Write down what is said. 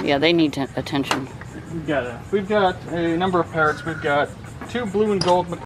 Yeah, they need attention. We've got a number of parrots. We've got 2 blue and gold